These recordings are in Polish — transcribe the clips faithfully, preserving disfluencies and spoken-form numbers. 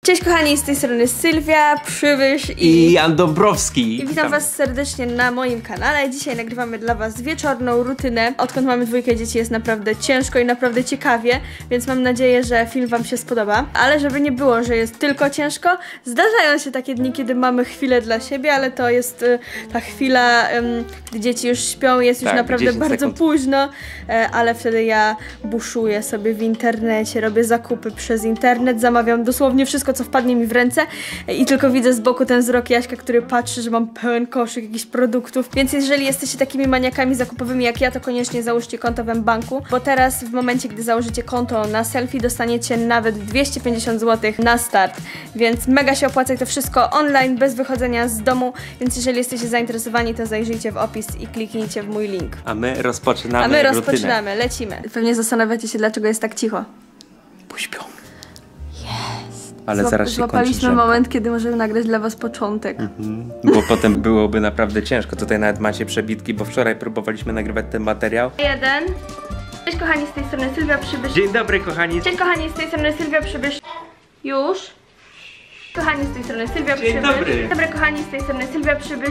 Cześć kochani, z tej strony Sylwia, Przybysz i... i Jan Dąbrowski. I witam was serdecznie na moim kanale. Dzisiaj nagrywamy dla was wieczorną rutynę. Odkąd mamy dwójkę dzieci jest naprawdę ciężko i naprawdę ciekawie, więc mam nadzieję, że film wam się spodoba. Ale żeby nie było, że jest tylko ciężko, zdarzają się takie dni, kiedy mamy chwilę dla siebie, ale to jest y, ta chwila, y, gdy dzieci już śpią, jest już tak, naprawdę bardzo sekund. późno, y, ale wtedy ja buszuję sobie w internecie, robię zakupy przez internet, zamawiam dosłownie wszystko, co wpadnie mi w ręce i tylko widzę z boku ten wzrok Jaśka, który patrzy, że mam pełen koszyk jakichś produktów. Więc jeżeli jesteście takimi maniakami zakupowymi jak ja, to koniecznie załóżcie konto w mBanku, bo teraz w momencie, gdy założycie konto na selfie, dostaniecie nawet dwieście pięćdziesiąt złotych na start. Więc mega się opłaca i to wszystko online, bez wychodzenia z domu, więc jeżeli jesteście zainteresowani, to zajrzyjcie w opis i kliknijcie w mój link. A my rozpoczynamy A my rutynę. rozpoczynamy, lecimy. Pewnie zastanawiacie się, dlaczego jest tak cicho. Pośpią. Ale Złap, zaraz się złapaliśmy kończy moment, kiedy możemy nagrać dla was początek. Mhm. Bo potem byłoby naprawdę ciężko. Tutaj nawet macie przebitki, bo wczoraj próbowaliśmy nagrywać ten materiał. Jeden. Cześć kochani, z tej strony Sylwia Przybysz. Dzień dobry kochani. Cześć kochani, z tej strony Sylwia Przybysz. Już. Kochani, z tej strony Sylwia Dzień Przybysz. dobry. Dzień dobry kochani, z tej strony Sylwia Przybysz.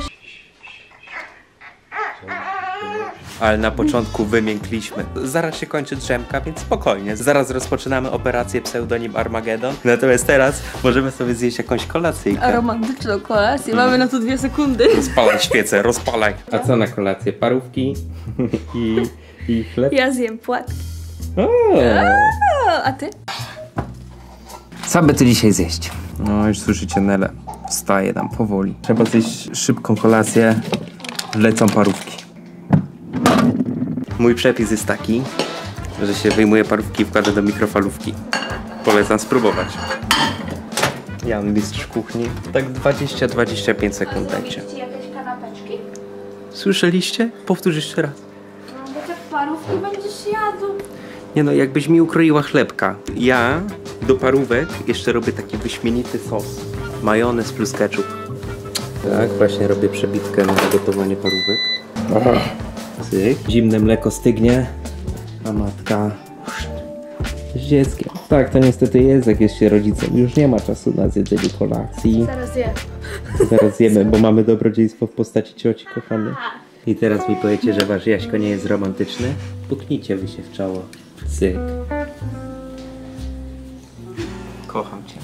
Ale na początku wymiękliśmy. Zaraz się kończy drzemka, więc spokojnie. Zaraz rozpoczynamy operację pseudonim Armageddon. Natomiast teraz możemy sobie zjeść jakąś kolacyjkę. Romantyczną kolację, mm. mamy na to dwie sekundy. Rozpalaj świecę, rozpalaj. A co na kolację? Parówki i, i chleb? Ja zjem płatki. O. O, a ty? Co by tu dzisiaj zjeść? No już słyszycie Nelę. Wstaje tam powoli. Trzeba zjeść szybką kolację. Lecą parówki. Mój przepis jest taki, że się wyjmuje parówki i wkłada do mikrofalówki. Polecam spróbować. Jan, mistrz kuchni. Tak dwadzieścia do dwudziestu pięciu sekund dajcie. Jakieś kanapeczki? Słyszeliście? Powtórz jeszcze raz. No bo te parówki będziesz jadł. Nie no, jakbyś mi ukroiła chlebka. Ja do parówek jeszcze robię taki wyśmienity sos. Majonez plus ketchup. Tak, właśnie robię przebitkę na gotowanie parówek. Aha. Cyk. Zimne mleko stygnie, a matka z dzieckiem. Tak, to niestety jest, jak jest się rodzicem. Już nie ma czasu na zjedzenie kolacji. Zaraz je. Zaraz jemy, bo mamy dobrodziejstwo w postaci cioci kochany. I teraz mi powiecie, że wasz Jaśko nie jest romantyczny? Puknijcie wy się w czoło. Cyk. Kocham cię.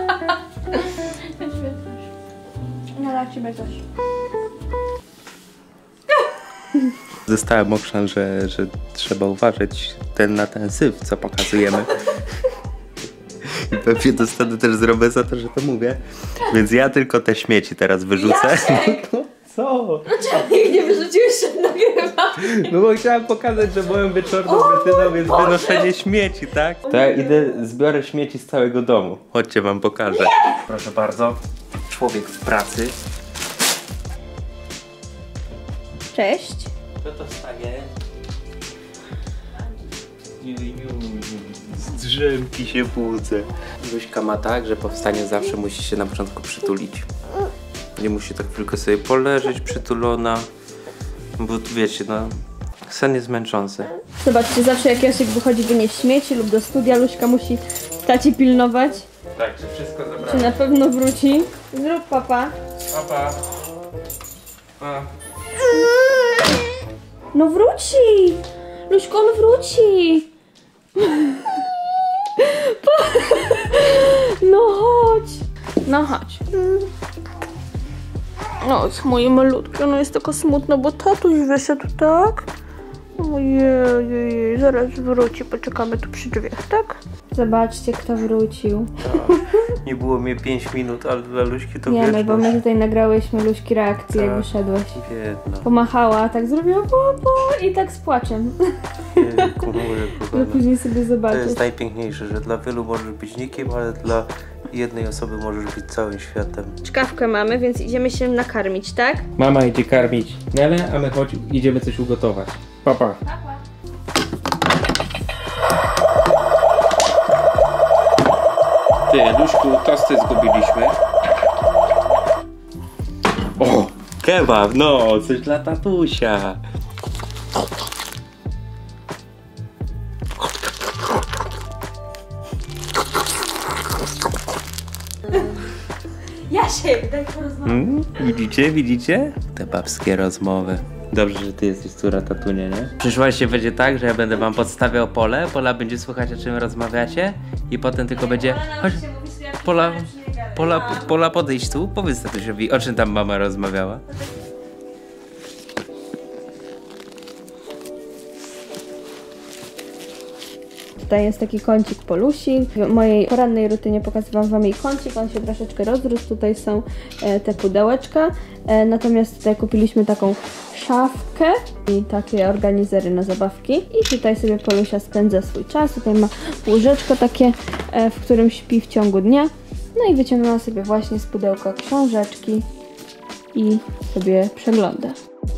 No dla ciebie też. Zostałem okrzan, że, że trzeba uważać ten na ten syf, co pokazujemy. I pewnie dostanę też zrobię za to, że to mówię. Więc ja tylko te śmieci teraz wyrzucę. No, co? Dlaczego nikt nie wyrzuciłeś się nagrywa? No bo chciałem pokazać, że moją wieczorną rutyną jest wynoszenie śmieci, tak? To ja idę, zbiorę śmieci z całego domu. Chodźcie, wam pokażę. Proszę bardzo. Człowiek w pracy. Cześć. Kto to wstaje? Z drzemki się budzę. Luśka ma tak, że po wstaniu zawsze musi się na początku przytulić. Nie musi tak chwilkę sobie poleżeć przytulona. Bo tu wiecie, no, sen jest męczący. Zobaczcie, zawsze jak Jasiek wychodzi wynieść śmieci lub do studia, Luśka musi taci pilnować. Tak, czy wszystko Czy zabrałem? na pewno wróci. Zrób papa. Papa. Pa. No wróci! Luśko, on wróci! No chodź! No chodź. No, jest moje malutkie, ono jest tylko smutno, bo tatuś wyszedł, tak? Ojej, zaraz wróci, poczekamy tu przy drzwiach, tak? Zobaczcie, kto wrócił. Nie było mnie pięć minut, ale dla Luśki to Nie, no wieczność. bo my tutaj nagrałyśmy Luśki reakcję, jak Tak. wyszedłeś. Biedna. Pomachała, tak zrobiła popo i tak z płaczem. Jejku, moje Ale kochane. później sobie To zobaczysz. jest najpiękniejsze, że dla wielu możesz być nikim, ale dla jednej osoby możesz być całym światem. Czkawkę mamy, więc idziemy się nakarmić, tak? Mama idzie karmić Nelę, a my chodź, idziemy coś ugotować. Papa. Ty, Luśku, tosty zgubiliśmy. O, kebab, no, coś dla tatusia. Jasiek, daj porozmawiać. Hmm? Widzicie, widzicie? Te babskie rozmowy. Dobrze, że ty jesteś córa tatunia, nie? W przyszłości będzie tak, że ja będę wam podstawiał pole, Pola będzie słuchać, o czym rozmawiacie i potem tylko będzie... Chodź, Pola, Pola, Pola podejść tu, powiedz tatusiowi, o czym tam mama rozmawiała. Tutaj jest taki kącik Polusi. W mojej porannej rutynie pokazywałam wam jej kącik, on się troszeczkę rozrósł. Tutaj są e, te pudełeczka. E, natomiast tutaj kupiliśmy taką szafkę i takie organizery na zabawki. I tutaj sobie Polusia spędza swój czas. Tutaj ma łóżeczko takie, e, w którym śpi w ciągu dnia. No i wyciągnęła sobie właśnie z pudełka książeczki i sobie przegląda.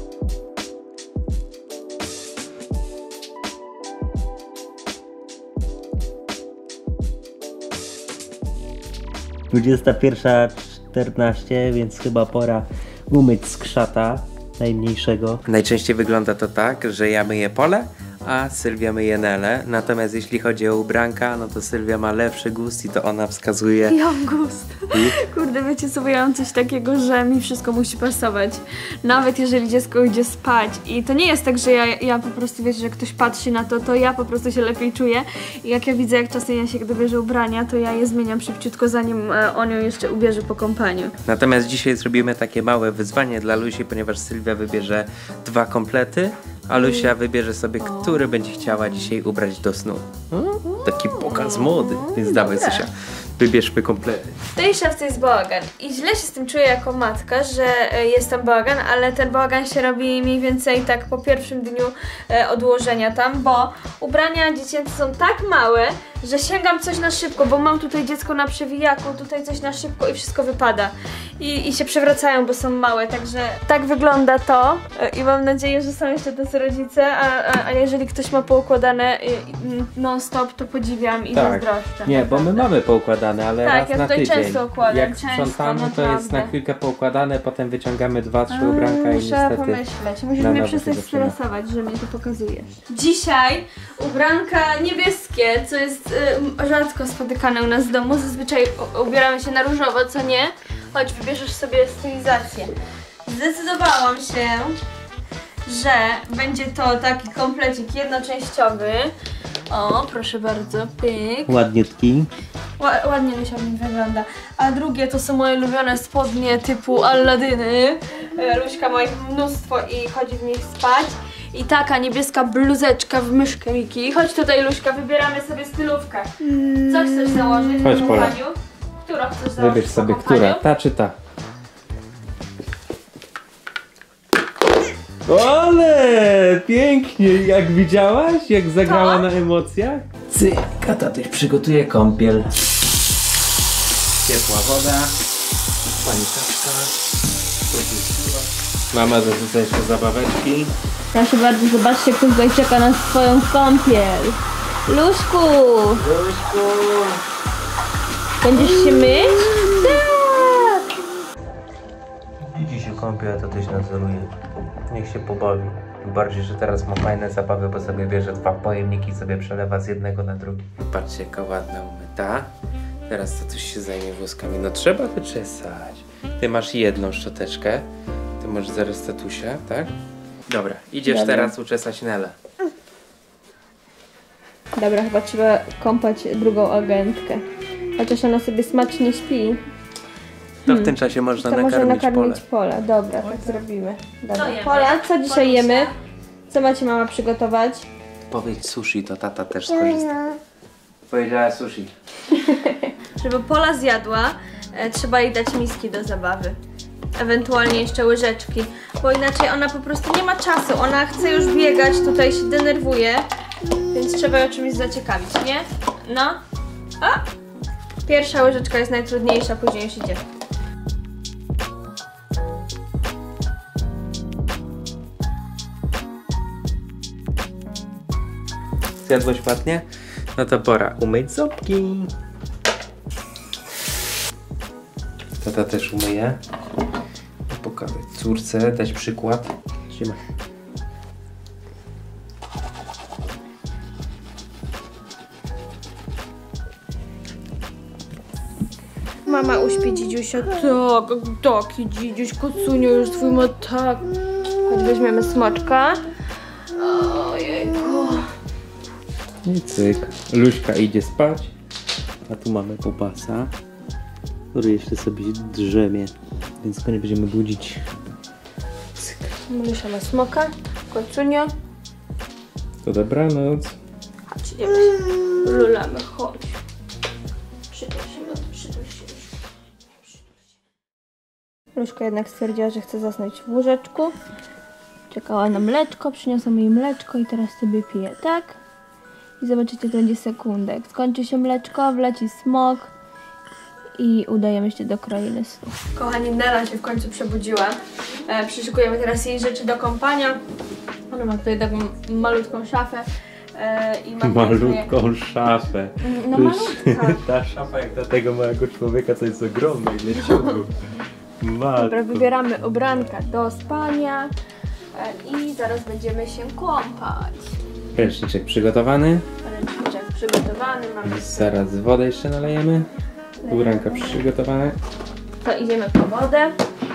dwudziesta pierwsza czternaście, więc chyba pora umyć skrzata najmniejszego. Najczęściej wygląda to tak, że ja myję Polę, a Sylwia myje Nelę. Natomiast jeśli chodzi o ubranka, no to Sylwia ma lepszy gust i to ona wskazuje... Ja mam gust. I? Kurde, wiecie co, ja mam coś takiego, że mi wszystko musi pasować. Nawet jeżeli dziecko idzie spać. I to nie jest tak, że ja, ja po prostu, wiecie, że ktoś patrzy na to, to ja po prostu się lepiej czuję. I jak ja widzę, jak czasem ja się dobierze ubrania, to ja je zmieniam szybciutko, zanim on ją jeszcze ubierze po kąpaniu. Natomiast dzisiaj zrobimy takie małe wyzwanie dla Lusi, ponieważ Sylwia wybierze dwa komplety, a Lusia wybierze sobie, który będzie chciała dzisiaj ubrać do snu. Hmm? Taki pokaz mody, więc dawaj, Zosia, wybierzmy komplety. W tej szafce jest bałagan i źle się z tym czuję jako matka, że jest tam bałagan, ale ten bałagan się robi mniej więcej tak po pierwszym dniu odłożenia tam, bo ubrania dziecięce są tak małe, że sięgam coś na szybko, bo mam tutaj dziecko na przewijaku, tutaj coś na szybko i wszystko wypada. I, i się przewracają, bo są małe, także tak wygląda to i mam nadzieję, że są jeszcze tacy rodzice, a, a, a jeżeli ktoś ma poukładane non stop, to podziwiam i tak. zazdroszczę. Nie, bo my mamy poukładane, ale tak, raz ja na tutaj tydzień. często układam, jak często, sprzątamy, to naprawdę. jest na chwilkę poukładane, potem wyciągamy dwa, trzy ubranka i Muszę niestety... pomyśleć, musisz mnie przestać stresować, że mnie to pokazujesz. Dzisiaj ubranka niebieskie, co jest y, rzadko spotykane u nas w domu. Zazwyczaj ubieramy się na różowo, co nie? Chodź, wybierzesz sobie stylizację. Zdecydowałam się, że będzie to taki komplecik jednoczęściowy. O, proszę bardzo, pyk. Ładniutki. Ła- ładnie Lusia mi wygląda. A drugie to są moje ulubione spodnie typu Alladyny. Luśka ma ich mnóstwo i chodzi w nich spać. I taka niebieska bluzeczka w myszkę Miki. Chodź tutaj, Luśka, wybieramy sobie stylówkę. Co chcesz założyć? Chodź, Pola. Którą chcesz założyć? Wybierz sobie, która, ta czy ta? Ale pięknie, jak widziałaś, jak zagrała To? na emocjach? Cyk, a tatuś przygotuje kąpiel. Ciepła woda, pani kaszka, mama zarzuca jeszcze zabaweczki. Proszę bardzo, zobaczcie, kto tutaj czeka na swoją kąpiel. Luśku! Luśku! Będziesz się myć? Tak! Widzi się kąpiel, a tatuś nadzoruje. Niech się pobawi. Bardziej, że teraz ma fajne zabawy, bo sobie bierze dwa pojemniki i sobie przelewa z jednego na drugi. Patrzcie, jaka ładna umyta. Teraz tatuś się zajmie włoskami. No trzeba wyczesać. Ty masz jedną szczoteczkę. Ty masz zaraz tatusia, tak? Dobra, idziesz Dobra. teraz uczesać Nelę. Dobra, chyba trzeba kąpać drugą agentkę. Chociaż ona sobie smacznie śpi. To w tym czasie można To może nakarmić, nakarmić Polę. Pola. Dobra, tak zrobimy. Dobra. Co jemy? Pola, co dzisiaj Polusia? jemy? Co macie mama przygotować? Powiedz sushi, to tata też skorzysta. Powiedziała sushi. Żeby Pola zjadła, e, trzeba jej dać miski do zabawy. Ewentualnie jeszcze łyżeczki, bo inaczej ona po prostu nie ma czasu. Ona chce już biegać, tutaj się denerwuje, więc trzeba ją czymś zaciekawić, nie? No. A! Pierwsza łyżeczka jest najtrudniejsza, później już idzie. Zjadłeś ładnie? No to pora umyć ząbki. Tata też umyje. Pokazać córce, dać przykład. Trzymaj. mama uśpi dzidziusia. Tak, taki dzidziuś, kocunio już twój ma tak. Chodź, weźmiemy smoczka. Ojejku. I cyk. Luśka idzie spać, a tu mamy Bobasa, który jeszcze sobie drzemie, więc go nie będziemy budzić. Cyk. Lusia ma smoka, kocunio. To dobranoc. Chodź, idziemy się. Lulamy, chodź. Przytul się, przytul się. Luśka jednak stwierdziła, że chce zasnąć w łóżeczku. Czekała na mleczko, przyniosłam jej mleczko i teraz sobie pije, tak? I zobaczycie, to będzie sekundek. Skończy się mleczko, wleci smok i udajemy się do krainy snów. Kochani, Nela się w końcu przebudziła. E, przyszykujemy teraz jej rzeczy do kąpania. Ona ma tutaj taką malutką szafę. E, i ma malutką je... szafę. No malutka. Ta szafa jak dla tego małego człowieka to jest ogromna i nie ciągnie. Dobra, wybieramy ubranka do spania e, i zaraz będziemy się kąpać. Ręczniczek przygotowany. Ręczniczek przygotowany. Mamy zaraz wodę jeszcze nalejemy. Ubranka przygotowane. To idziemy po wodę.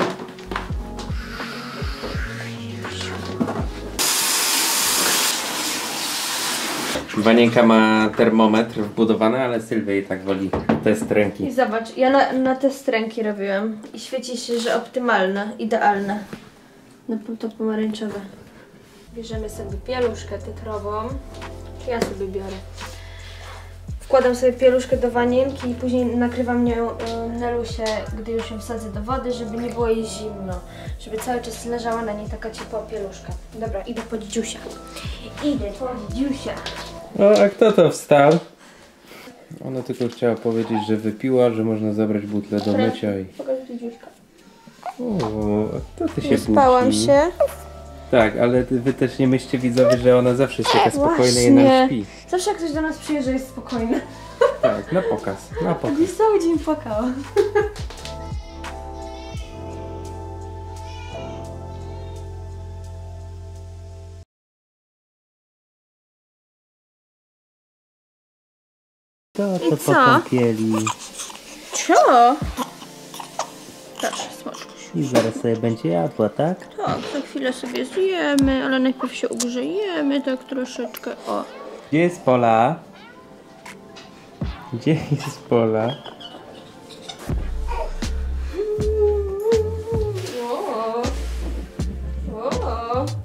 Wanienka ma termometr wbudowany, ale Sylwia i tak woli test ręki. I zobacz, ja na, na test ręki robiłam i świeci się, że optymalne, idealne. No to pomarańczowe. Bierzemy sobie pieluszkę tetrową. Czy ja sobie biorę? Wkładam sobie pieluszkę do wanienki i później nakrywam nią y, Nelusię, gdy już ją wsadzę do wody, żeby nie było jej zimno. Żeby cały czas leżała na niej taka ciepła pieluszka. Dobra, idę po dzidziusia. Idę po dzidziusia. O, a kto to wstał? Ona tylko chciała powiedzieć, że wypiła, że można zabrać butlę do mycia i... Pokaż dzidziuśka. O, a kto ty się budzi? Wyspałam się. Tak, ale wy też nie myślcie, widzowie, że ona zawsze jest taka spokojna i nam śpi. Zawsze jak ktoś do nas przyjeżdża, jest spokojny. Tak, na pokaz, na pokaz. Dziś cały dzień płakała. To to I co? po kąpieli. Co? Proszę, smoczkuś. I zaraz sobie będzie jadła, tak? Tak, za chwilę sobie zjemy, ale najpierw się ugrzejemy tak troszeczkę. O. Gdzie jest Pola? Gdzie jest Pola? O. O.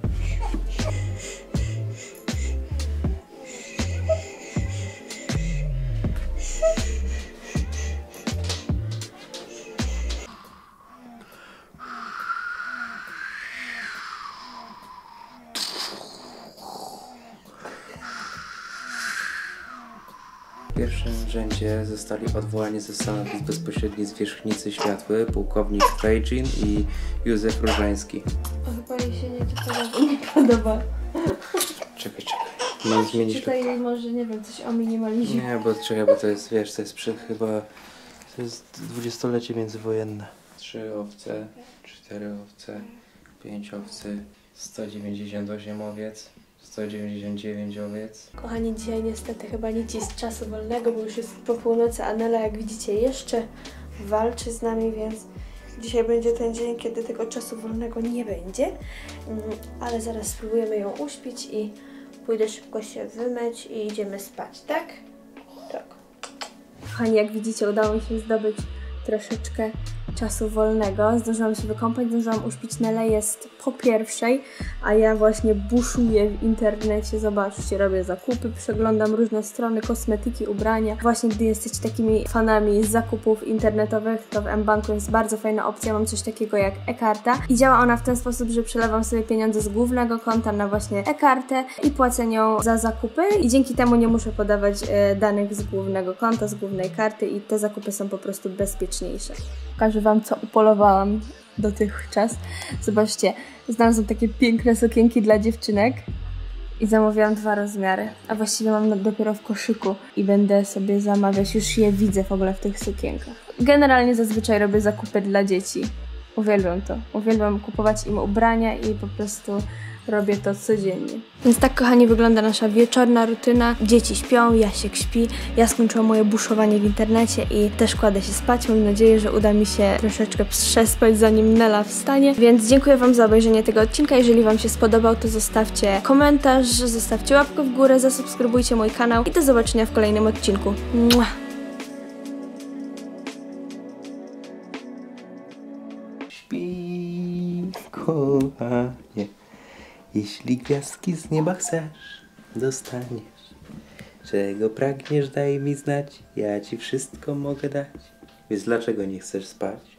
W pierwszym rzędzie zostali odwołani ze stanowisk bezpośrednich zwierzchnicy światły pułkownik Fejdzin i Józef Różański. O, chyba jej się nie to podoba. Nie podoba. Czekaj, czekaj. Mam zmienić... Tutaj może, nie wiem, coś o minimalizmie. Nie, bo czekaj, bo to jest, wiesz, to jest przy, chyba... To jest dwudziestolecie międzywojenne. Trzy owce, cztery owce, pięć owcy, sto dziewięćdziesiąt osiem owiec, sto dziewięćdziesiąt dziewięć owiec. Kochani, dzisiaj niestety chyba nic jest czasu wolnego, bo już jest po północy, a Nela, jak widzicie, jeszcze walczy z nami, więc dzisiaj będzie ten dzień, kiedy tego czasu wolnego nie będzie. Ale zaraz spróbujemy ją uśpić i pójdę szybko się wymyć i idziemy spać, tak? Tak. Kochani, jak widzicie, udało mi się zdobyć troszeczkę czasu wolnego. Zdążyłam się wykąpać, zdążyłam uśpić Nelę, jest po pierwszej, a ja właśnie buszuję w internecie. Zobaczcie, robię zakupy, przeglądam różne strony, kosmetyki, ubrania. Właśnie gdy jesteście takimi fanami zakupów internetowych, to w mBanku jest bardzo fajna opcja. Mam coś takiego jak e-karta i działa ona w ten sposób, że przelewam sobie pieniądze z głównego konta na właśnie e-kartę i płacę nią za zakupy i dzięki temu nie muszę podawać e, danych z głównego konta, z głównej karty i te zakupy są po prostu bezpieczniejsze. Pokażę Wam, co upolowałam dotychczas. Zobaczcie, znalazłam takie piękne sukienki dla dziewczynek i zamówiłam dwa rozmiary, a właściwie mam dopiero w koszyku i będę sobie zamawiać, już je widzę w ogóle w tych sukienkach. Generalnie zazwyczaj robię zakupy dla dzieci. Uwielbiam to. Uwielbiam kupować im ubrania i po prostu robię to codziennie. Więc tak, kochani, wygląda nasza wieczorna rutyna. Dzieci śpią, Jasiek śpi, ja skończyłam moje buszowanie w internecie i też kładę się spać. Mam nadzieję, że uda mi się troszeczkę przespać, zanim Nela wstanie. Więc dziękuję wam za obejrzenie tego odcinka. Jeżeli wam się spodobał, to zostawcie komentarz, zostawcie łapkę w górę, zasubskrybujcie mój kanał i do zobaczenia w kolejnym odcinku. Mua! Śpi, kochanie, jeśli gwiazdki z nieba chcesz, dostaniesz. Czego pragniesz, daj mi znać, ja ci wszystko mogę dać. Więc dlaczego nie chcesz spać?